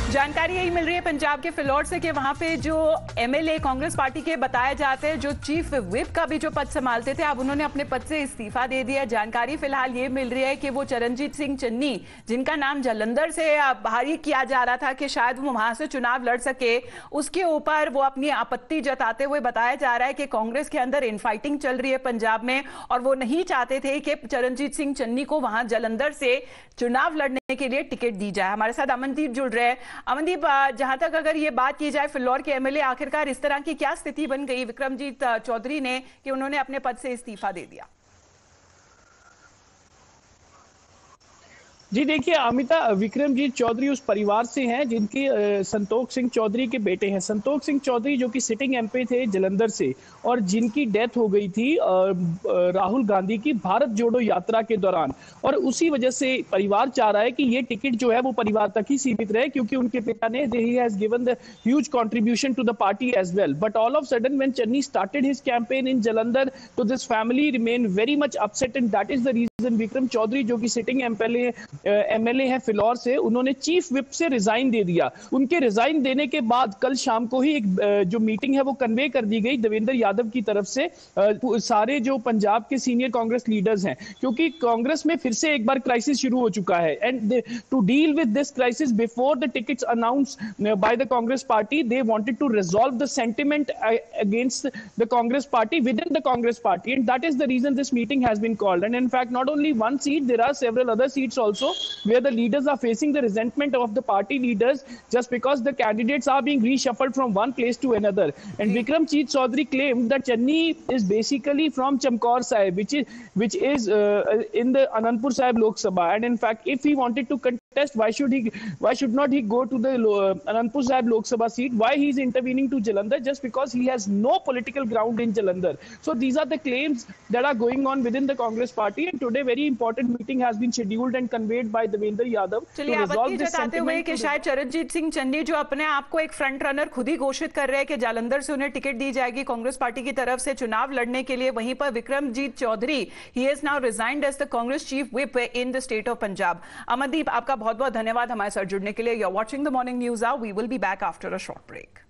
जानकारी यही मिल रही है पंजाब के फिलौर से कि वहां पे जो एमएलए कांग्रेस पार्टी के बताए जाते हैं जो चीफ व्हिप का भी जो पद संभालते थे, अब उन्होंने अपने पद से इस्तीफा दे दिया। जानकारी फिलहाल ये मिल रही है कि वो चरणजीत सिंह चन्नी, जिनका नाम जालंधर से बाहरी किया जा रहा था कि शायद वो वहां से चुनाव लड़ सके, उसके ऊपर वो अपनी आपत्ति जताते हुए बताया जा रहा है कि कांग्रेस के अंदर इनफाइटिंग चल रही है पंजाब में और वो नहीं चाहते थे कि चरणजीत सिंह चन्नी को वहां जालंधर से चुनाव लड़ने के लिए टिकट दी जाए। हमारे साथ अमनदीप जुड़ रहे हैं। अमनदीप, जहां तक अगर ये बात की जाए फिलौर के एमएलए आखिरकार इस तरह की क्या स्थिति बन गई विक्रमजीत चौधरी ने कि उन्होंने अपने पद से इस्तीफा दे दिया? जी देखिए अमिता, विक्रमजीत चौधरी उस परिवार से हैं जिनके संतोष सिंह चौधरी के बेटे हैं। संतोष सिंह चौधरी जो कि सिटिंग एमपी थे जलंधर से और जिनकी डेथ हो गई थी राहुल गांधी की भारत जोड़ो यात्रा के दौरान, और उसी वजह से परिवार चाह रहा है कि ये टिकट जो है वो परिवार तक ही सीमित रहे, क्योंकि उनके पिता ने ही has given the huge contribution to the party as well. But all of sudden when Channi started his campaign in Jalandhar, तो this family remain very much upset and that is the reason Vikram Chaudhary जो कि सिटिंग एमएलए है फिलौर से, उन्होंने chief whip से resign दे दिया। उनके रिजाइन देने के बाद कल शाम को ही एक जो मीटिंग है वो कन्वे कर दी गई देवेंद्र यादव की तरफ से सारे जो पंजाब के सीनियर कांग्रेस लीडर्स हैं, क्योंकि कांग्रेस में फिर से एक बार क्राइसिस शुरू हो चुका है। And to deal with this crisis before the tickets announce by the Congress party, they wanted to resolve the sentiment against the Congress party within the Congress party, and that is the reason this meeting has been called. And in fact not only one seat, there are several other seats also where the leaders are facing the resentment of the party leaders just because the candidates are being reshuffled from one place to another. And Vikramjeet Chaudhary claimed that Channi is basically from Chamkaur Sahib, which is in the Anandpur Sahib Lok Sabha. And in fact, if he wanted to contest, why should not he go to the Anandpur Sahib Lok Sabha seat? Why he is intervening to Jalandhar? Just because he has no political ground in Jalandhar. So these are the claims that are going on within the Congress party. And today very important meeting has been scheduled and conveyed by Devendra Yadav to resolve this sentiment. कि शायद चरणजीत सिंह चन्नी जो अपने आप को एक front runner खुद ही घोषित कर रहे हैं कि जालंधर से उन्हें टिकट दी जाएगी कांग्रेस पार्टी की तरफ से चुनाव लड़ने के लिए, वहीं पर विक्रमजीत चौधरी ही has now resigned as the Congress chief whip in the state of Punjab. Amandeep, आपका बहुत बहुत धन्यवाद हमारे साथ जुड़ने के लिए। You are watching the morning news hour. We will be back after a short break.